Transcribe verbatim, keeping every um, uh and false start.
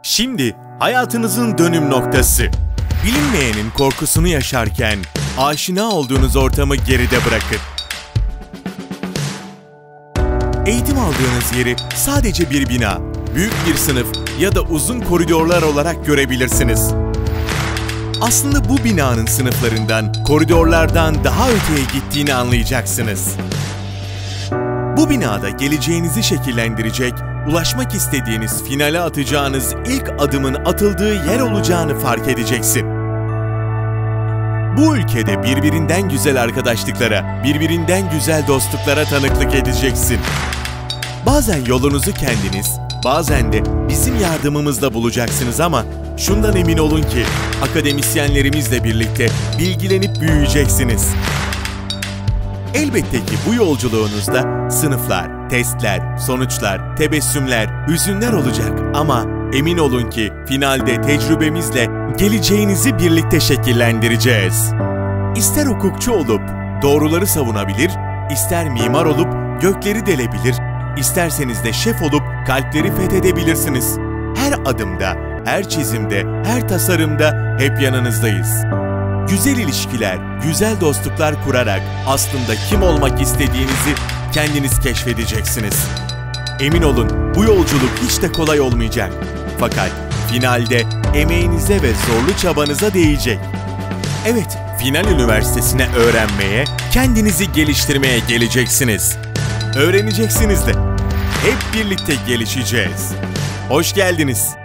Şimdi hayatınızın dönüm noktası. Bilinmeyenin korkusunu yaşarken aşina olduğunuz ortamı geride bırakın. Eğitim aldığınız yeri sadece bir bina, büyük bir sınıf ya da uzun koridorlar olarak görebilirsiniz. Aslında bu binanın sınıflarından, koridorlardan daha öteye gittiğini anlayacaksınız. Bu binada geleceğinizi şekillendirecek, ulaşmak istediğiniz finale atacağınız ilk adımın atıldığı yer olacağını fark edeceksin. Bu ülkede birbirinden güzel arkadaşlıklara, birbirinden güzel dostluklara tanıklık edeceksin. Bazen yolunuzu kendiniz, bazen de bizim yardımımızla bulacaksınız ama şundan emin olun ki akademisyenlerimizle birlikte bilgilenip büyüyeceksiniz. Elbette ki bu yolculuğunuzda sınıflar, testler, sonuçlar, tebessümler, hüzünler olacak ama emin olun ki finalde tecrübemizle geleceğinizi birlikte şekillendireceğiz. İster hukukçu olup doğruları savunabilir, ister mimar olup gökleri delebilir, isterseniz de şef olup kalpleri fethedebilirsiniz. Her adımda, her çizimde, her tasarımda hep yanınızdayız. Güzel ilişkiler, güzel dostluklar kurarak aslında kim olmak istediğinizi kendiniz keşfedeceksiniz. Emin olun bu yolculuk hiç de kolay olmayacak. Fakat finalde emeğinize ve zorlu çabanıza değecek. Evet, Final Üniversitesi'ne öğrenmeye, kendinizi geliştirmeye geleceksiniz. Öğreneceksiniz de. Hep birlikte gelişeceğiz. Hoş geldiniz.